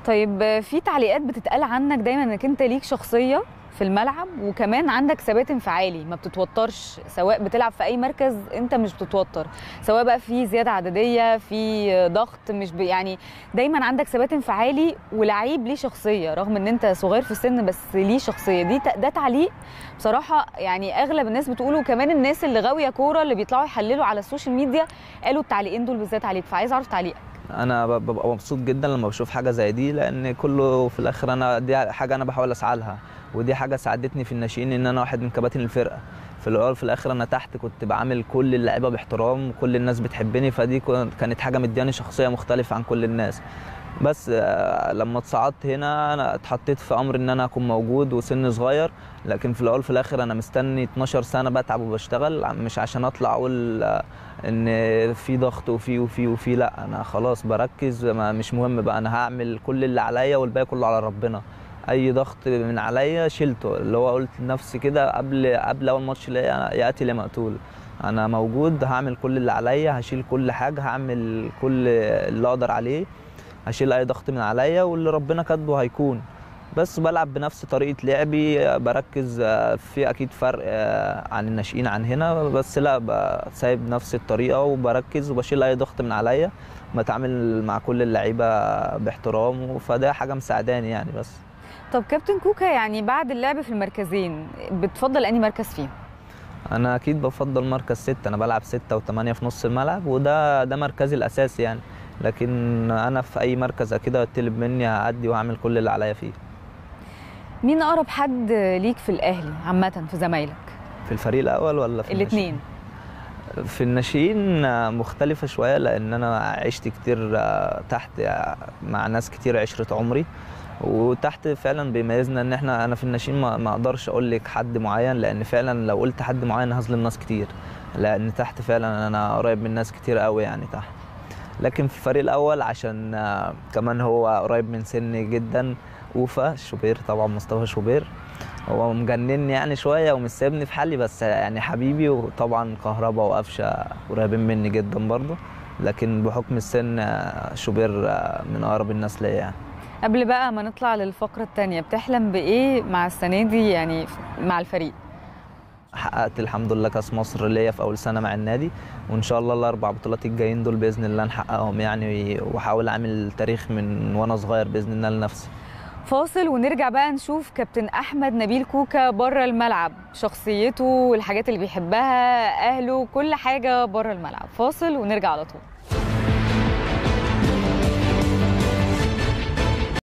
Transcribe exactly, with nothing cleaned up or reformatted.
طيب في تعليقات بتتقال عنك دايما انك انت ليك شخصيه في الملعب، وكمان عندك ثبات انفعالي، ما بتتوترش، سواء بتلعب في اي مركز انت مش بتتوتر، سواء بقى في زياده عدديه، في ضغط، مش ب... يعني دايما عندك ثبات انفعالي، ولعيب ليه شخصيه رغم ان انت صغير في السن، بس ليه شخصيه. دي ده تعليق بصراحه يعني اغلب الناس بتقوله، وكمان الناس اللي غاويه كوره اللي بيطلعوا يحللوا على السوشيال ميديا قالوا التعليقين دول بالذات عليك، فعايز اعرف تعليقك. انا ببقى مبسوط جدا لما بشوف حاجه زي دي، لان كله في الاخر انا دي حاجه انا بحاول اسعى لها، ودي حاجه ساعدتني في الناشئين ان انا واحد من كباتن الفرقه. في الاول في الاخر انا تحت كنت بعامل كل اللعيبه باحترام وكل الناس بتحبني، فدي كانت حاجه مدياني شخصيه مختلفه عن كل الناس. بس لما اتصعدت هنا انا اتحطيت في امر ان انا اكون موجود وسن صغير، لكن في الاول في الاخر انا مستني اتناشر سنه بتعب وبشتغل، مش عشان اطلع اقول ان في ضغط وفي وفي وفي لا، انا خلاص بركز، مش مهم بقى، انا هعمل كل اللي عليا والباقي كله على ربنا. اي ضغط من عليا شلته، اللي هو قلت لنفسي كده قبل قبل اول ماتش ليا ياتي لمقتول، انا موجود، هعمل كل اللي عليا، هشيل كل حاجه، هعمل كل اللي اقدر عليه، هشيل اي ضغط من عليا، واللي ربنا كاتبه هيكون. بس بلعب بنفس طريقه لعبي، بركز في اكيد فرق عن الناشئين عن هنا، بس لا سايب نفس الطريقه وبركز وبشيل اي ضغط من عليا، بتعامل مع كل اللعيبه باحترام، فده حاجه مساعداني يعني. بس طب كابتن كوكا، يعني بعد اللعب في المركزين بتفضل انهي مركز فيهم؟ انا اكيد بفضل مركز ستة، انا بلعب ستة وثمانية في نص الملعب، وده ده مركزي الاساسي يعني، لكن انا في اي مركز اكيد هيطلب مني هأدي واعمل كل اللي عليا فيه. مين اقرب حد ليك في الاهلي عامه في زمايلك؟ في الفريق الاول ولا في الاثنين؟ في الناشئين مختلفه شويه، لان انا عشت كتير تحت مع ناس كتير عشره عمري، وتحت فعلا بيميزنا ان احنا، انا في الناشئين ما اقدرش اقول لك حد معين، لان فعلا لو قلت حد معين هظلم ناس كتير، لان تحت فعلا انا قريب من ناس كتير قوي يعني تحت. لكن في الفريق الاول عشان كمان هو قريب من سني جدا، اوفا شوبير، طبعا مصطفى شوبير هو مجنني يعني شويه ومش سايبني في حالي، بس يعني حبيبي. وطبعا كهربا وقفشه قريبين مني جدا برضه، لكن بحكم السن شوبير من اقرب الناس ليا يعني. قبل بقى ما نطلع للفقره الثانيه، بتحلم بايه مع السنه دي يعني مع الفريق؟ حققت الحمد لله كاس مصر ليا في اول سنه مع النادي، وان شاء الله الاربع بطولات الجايين دول باذن الله نحققهم يعني، واحاول اعمل تاريخ من وانا صغير باذن الله لنفسي. فاصل ونرجع بقى نشوف كابتن احمد نبيل كوكا بره الملعب، شخصيته والحاجات اللي بيحبها، اهله، كل حاجه بره الملعب. فاصل ونرجع على طول.